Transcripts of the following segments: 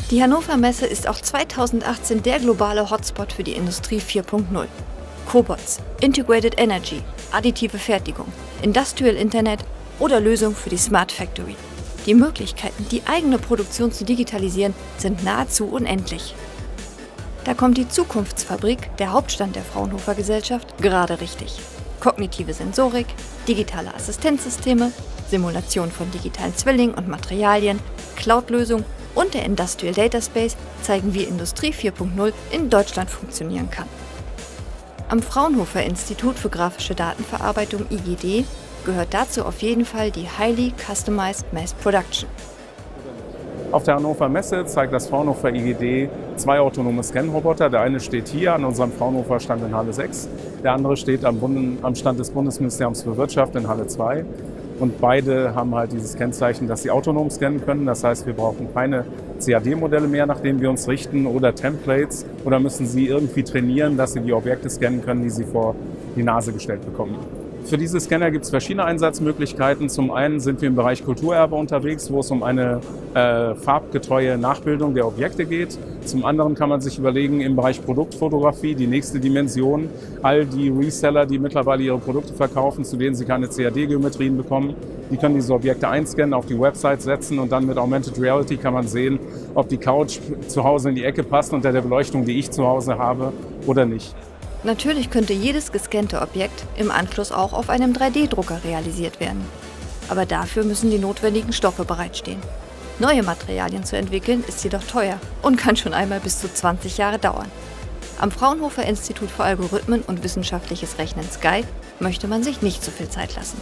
Die Hannover Messe ist auch 2018 der globale Hotspot für die Industrie 4.0. Cobots, Integrated Energy, additive Fertigung, Industrial Internet oder Lösungen für die Smart Factory. Die Möglichkeiten, die eigene Produktion zu digitalisieren, sind nahezu unendlich. Da kommt die Zukunftsfabrik, der Hauptstand der Fraunhofer Gesellschaft, gerade richtig. Kognitive Sensorik, digitale Assistenzsysteme, Simulation von digitalen Zwillingen und Materialien, Cloud-Lösungen und der Industrial Data Space zeigen, wie Industrie 4.0 in Deutschland funktionieren kann. Am Fraunhofer Institut für grafische Datenverarbeitung IGD gehört dazu auf jeden Fall die Highly Customized Mass Production. Auf der Hannover Messe zeigt das Fraunhofer IGD 2 autonome Scan-Roboter. Der eine steht hier an unserem Fraunhofer Stand in Halle 6, der andere steht am Stand des Bundesministeriums für Wirtschaft in Halle 2. Und beide haben halt dieses Kennzeichen, dass sie autonom scannen können. Das heißt, wir brauchen keine CAD-Modelle mehr, nach denen wir uns richten, oder Templates, oder müssen sie irgendwie trainieren, dass sie die Objekte scannen können, die sie vor die Nase gestellt bekommen. Für diese Scanner gibt es verschiedene Einsatzmöglichkeiten. Zum einen sind wir im Bereich Kulturerbe unterwegs, wo es um eine farbgetreue Nachbildung der Objekte geht. Zum anderen kann man sich überlegen, im Bereich Produktfotografie, die nächste Dimension, all die Reseller, die mittlerweile ihre Produkte verkaufen, zu denen sie keine CAD-Geometrien bekommen, die können diese Objekte einscannen, auf die Website setzen und dann mit Augmented Reality kann man sehen, ob die Couch zu Hause in die Ecke passt unter der Beleuchtung, die ich zu Hause habe, oder nicht. Natürlich könnte jedes gescannte Objekt im Anschluss auch auf einem 3D-Drucker realisiert werden. Aber dafür müssen die notwendigen Stoffe bereitstehen. Neue Materialien zu entwickeln ist jedoch teuer und kann schon einmal bis zu 20 Jahre dauern. Am Fraunhofer Institut für Algorithmen und wissenschaftliches Rechnen SKY möchte man sich nicht so viel Zeit lassen.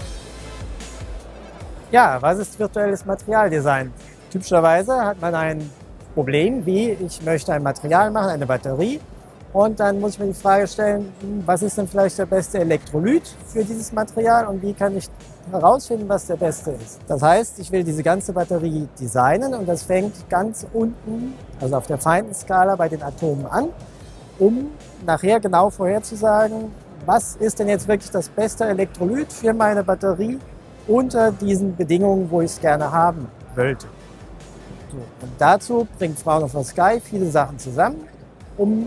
Ja, was ist virtuelles Materialdesign? Typischerweise hat man ein Problem, wie ich möchte ein Material machen, eine Batterie. Und dann muss ich mir die Frage stellen, was ist denn vielleicht der beste Elektrolyt für dieses Material und wie kann ich herausfinden, was der beste ist. Das heißt, ich will diese ganze Batterie designen und das fängt ganz unten, also auf der feinen Skala bei den Atomen an, um nachher genau vorherzusagen, was ist denn jetzt wirklich das beste Elektrolyt für meine Batterie unter diesen Bedingungen, wo ich es gerne haben wollte. So, und dazu bringt Fraunhofer SKY viele Sachen zusammen, um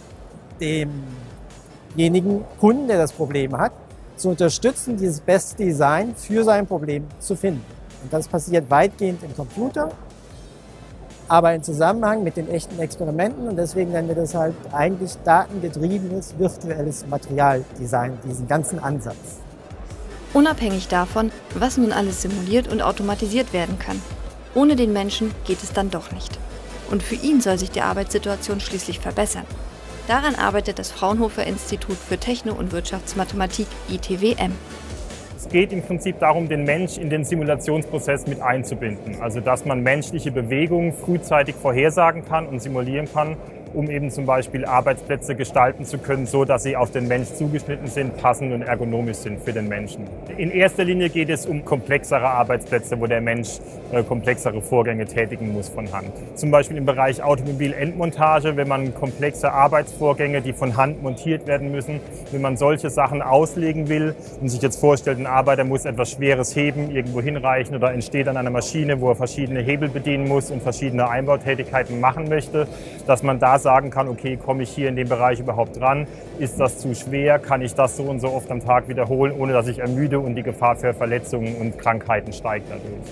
demjenigen Kunden, der das Problem hat, zu unterstützen, dieses beste Design für sein Problem zu finden. Und das passiert weitgehend im Computer, aber im Zusammenhang mit den echten Experimenten. Und deswegen nennen wir das halt eigentlich datengetriebenes virtuelles Materialdesign, diesen ganzen Ansatz. Unabhängig davon, was nun alles simuliert und automatisiert werden kann. Ohne den Menschen geht es dann doch nicht. Und für ihn soll sich die Arbeitssituation schließlich verbessern. Daran arbeitet das Fraunhofer Institut für Techno- und Wirtschaftsmathematik ITWM. Es geht im Prinzip darum, den Mensch in den Simulationsprozess mit einzubinden. Also dass man menschliche Bewegungen frühzeitig vorhersagen kann und simulieren kann, um eben zum Beispiel Arbeitsplätze gestalten zu können, so dass sie auf den Mensch zugeschnitten sind, passend und ergonomisch sind für den Menschen. In erster Linie geht es um komplexere Arbeitsplätze, wo der Mensch komplexere Vorgänge tätigen muss von Hand. Zum Beispiel im Bereich Automobilendmontage, wenn man komplexe Arbeitsvorgänge, die von Hand montiert werden müssen, wenn man solche Sachen auslegen will und sich jetzt vorstellt, ein Arbeiter muss etwas Schweres heben, irgendwo hinreichen oder entsteht an einer Maschine, wo er verschiedene Hebel bedienen muss und verschiedene Einbautätigkeiten machen möchte, dass man da sagen kann, okay, komme ich hier in dem Bereich überhaupt dran? Ist das zu schwer? Kann ich das so und so oft am Tag wiederholen, ohne dass ich ermüde und die Gefahr für Verletzungen und Krankheiten steigt dadurch?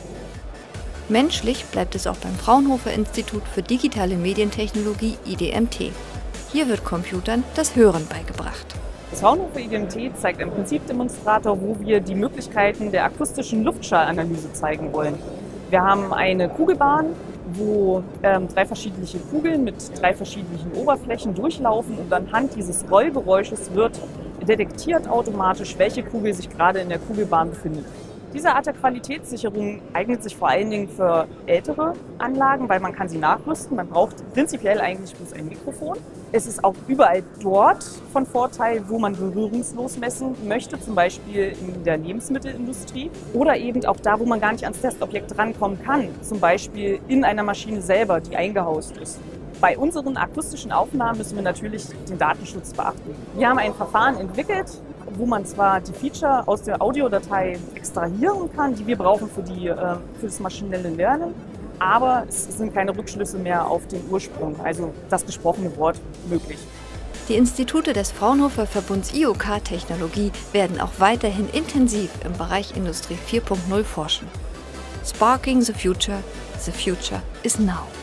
Menschlich bleibt es auch beim Fraunhofer Institut für digitale Medientechnologie IDMT. Hier wird Computern das Hören beigebracht. Das Fraunhofer IDMT zeigt einen Prinzipdemonstrator, wo wir die Möglichkeiten der akustischen Luftschallanalyse zeigen wollen. Wir haben eine Kugelbahn, wo 3 verschiedene Kugeln mit 3 verschiedenen Oberflächen durchlaufen und anhand dieses Rollgeräusches wird detektiert automatisch, welche Kugel sich gerade in der Kugelbahn befindet. Diese Art der Qualitätssicherung eignet sich vor allen Dingen für ältere Anlagen, weil man kann sie nachrüsten. Man braucht prinzipiell eigentlich bloß ein Mikrofon. Es ist auch überall dort von Vorteil, wo man berührungslos messen möchte, zum Beispiel in der Lebensmittelindustrie oder eben auch da, wo man gar nicht ans Testobjekt rankommen kann, zum Beispiel in einer Maschine selber, die eingehaust ist. Bei unseren akustischen Aufnahmen müssen wir natürlich den Datenschutz beachten. Wir haben ein Verfahren entwickelt, wo man zwar die Feature aus der Audiodatei extrahieren kann, die wir brauchen für das maschinelle Lernen, aber es sind keine Rückschlüsse mehr auf den Ursprung, also das gesprochene Wort, möglich. Die Institute des Fraunhofer Verbunds IoK-Technologie werden auch weiterhin intensiv im Bereich Industrie 4.0 forschen. Sparking the future is now.